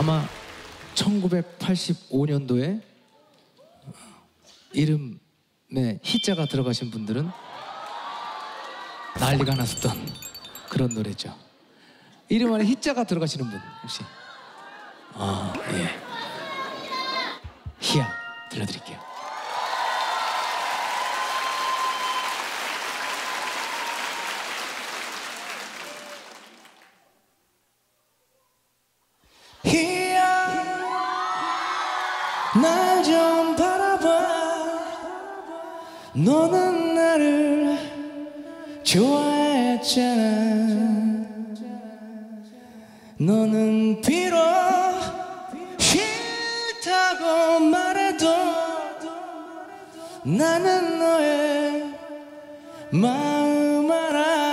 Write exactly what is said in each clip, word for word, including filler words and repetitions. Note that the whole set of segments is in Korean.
아마 천구백팔십오 년도에 이름에 희자가 들어가신 분들은 난리가 났었던 그런 노래죠. 이름 안에 희자가 들어가시는 분 혹시? 아, 예. 희야 들려드릴게요. 희야 날 좀 바라봐. 너는 나를 좋아했잖아. 너는 비록 싫다고 말해도 나는 너의 마음 알아.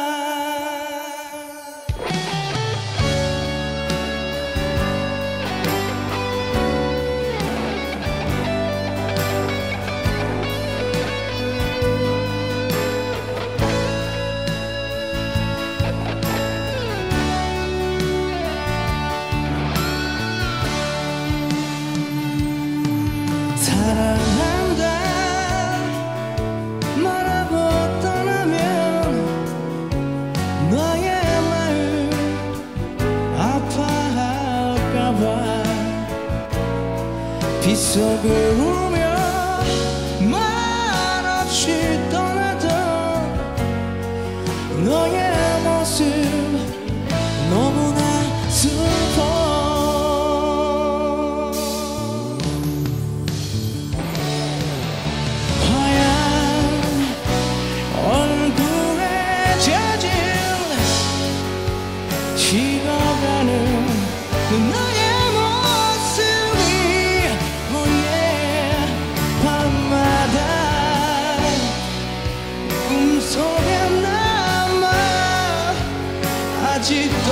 사랑한다 말하고 떠나면 너의 마음 아파할까봐 빗속을 울며 말없이 떠나던 너의 모습 너무나 슬퍼. 식어가는 너의 모습이 oh yeah, 밤마다 꿈속에 남아 아직도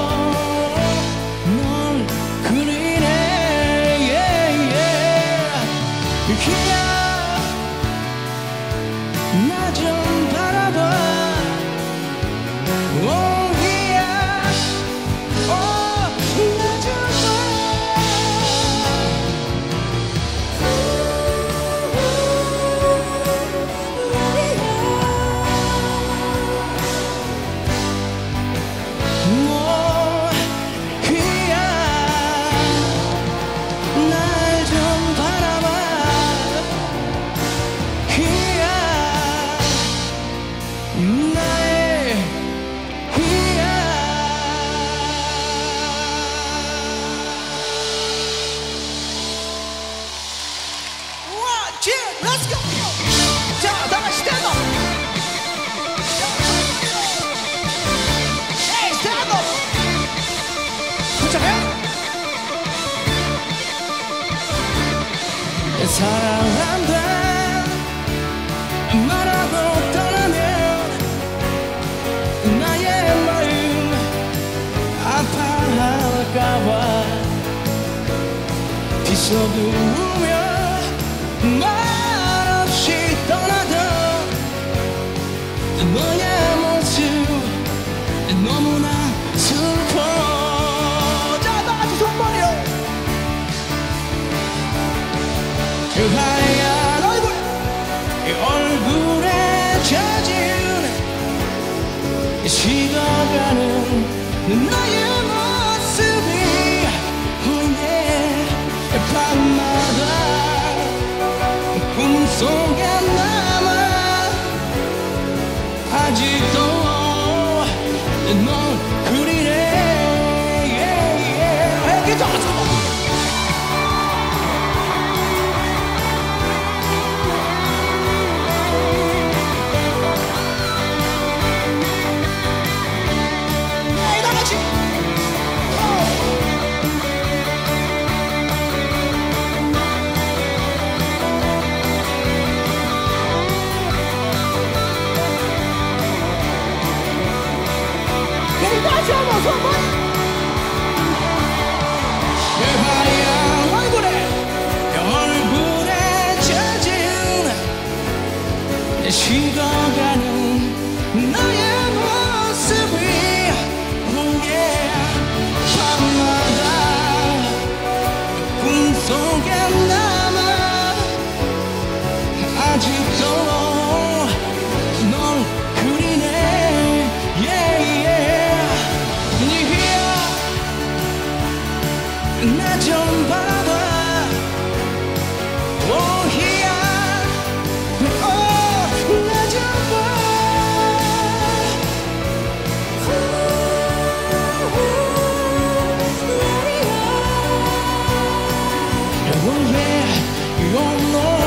널 그리네. yeah, yeah. 희야 나 좀 바라봐. oh. 나의 희야. One, two, let's go. 자, 다시 stand up. Hey, stand up. Put your hand. 사랑한다 말하고 떠나면 나의 마음 아파할까봐 빗속을 울며 말없이 떠나던 너의 모습 너무나 슬퍼. 자, 다같이 손머리로 그 하얀 얼굴 이 얼굴에 젖은 식어가는 나의 모습이 oh yeah, 밤마다 꿈속에 남아 아직도 널 그리네. yeah, yeah. 이렇게 젖어. 속에 남아 아직도 널 그리네 yeah, yeah. yeah. 나 좀 봐봐 oh yeah oh 나 좀 봐 oh yeah you don't know